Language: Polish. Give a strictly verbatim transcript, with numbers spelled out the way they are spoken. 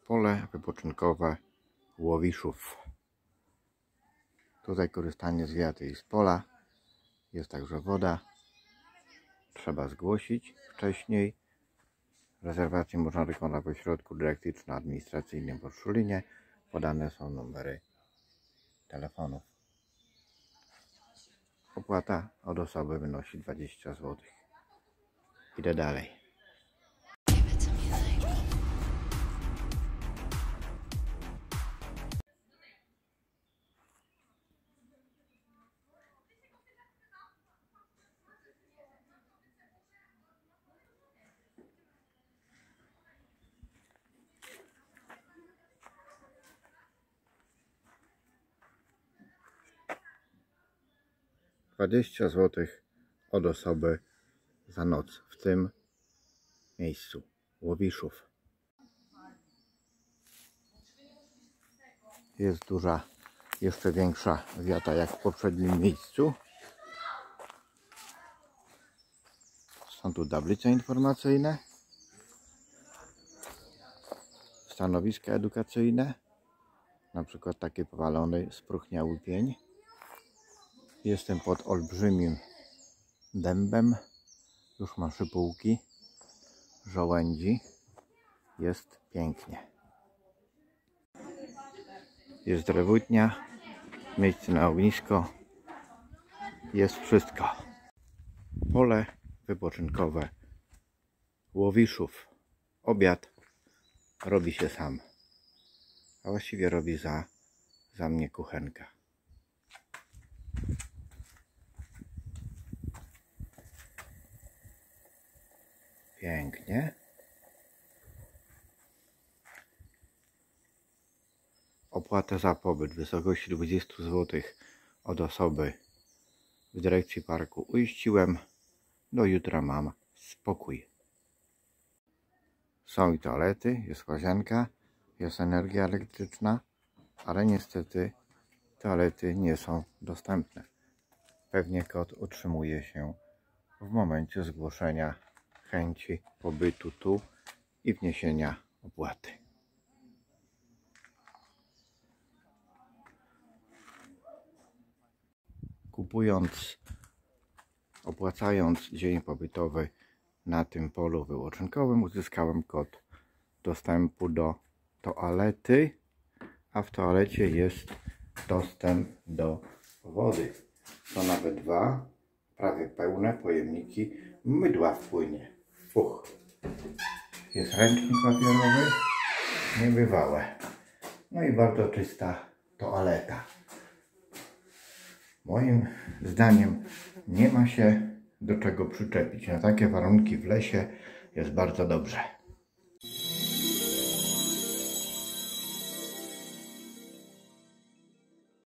Pole wypoczynkowe Łowiszów. Tutaj korzystanie z wiaty i z pola. Jest także woda. Trzeba zgłosić wcześniej. Rezerwację można wykonać w ośrodku dydaktyczno-administracyjnym w Orszulinie. Podane są numery telefonów. Opłata od osoby wynosi dwadzieścia złotych. Idę dalej. dwadzieścia złotych od osoby za noc w tym miejscu Łowiszów. Jest duża, jeszcze większa wiata jak w poprzednim miejscu. Są tu tablice informacyjne, stanowiska edukacyjne, na przykład taki powalony, spróchniały pień. Jestem pod olbrzymim dębem, już ma szypułki, żołędzi, jest pięknie. Jest drewutnia, miejsce na ognisko, jest wszystko. Pole wypoczynkowe Łowiszów. Obiad robi się sam, a właściwie robi za, za mnie kuchenka. Pięknie. Opłata za pobyt w wysokości dwadzieścia złotych od osoby w dyrekcji parku uiściłem. Do jutra mam spokój. Są i toalety, jest łazienka, jest energia elektryczna, ale niestety toalety nie są dostępne. Pewnie kod utrzymuje się w momencie zgłoszenia chęci pobytu tu i wniesienia opłaty. Kupując, opłacając dzień pobytowy na tym polu wypoczynkowym, uzyskałem kod dostępu do toalety, a w toalecie jest dostęp do wody. Są nawet dwa prawie pełne pojemniki mydła w płynie. Fuch. Jest ręcznik papierowy, niebywałe. No i bardzo czysta toaleta. Moim zdaniem nie ma się do czego przyczepić. Na takie warunki w lesie jest bardzo dobrze.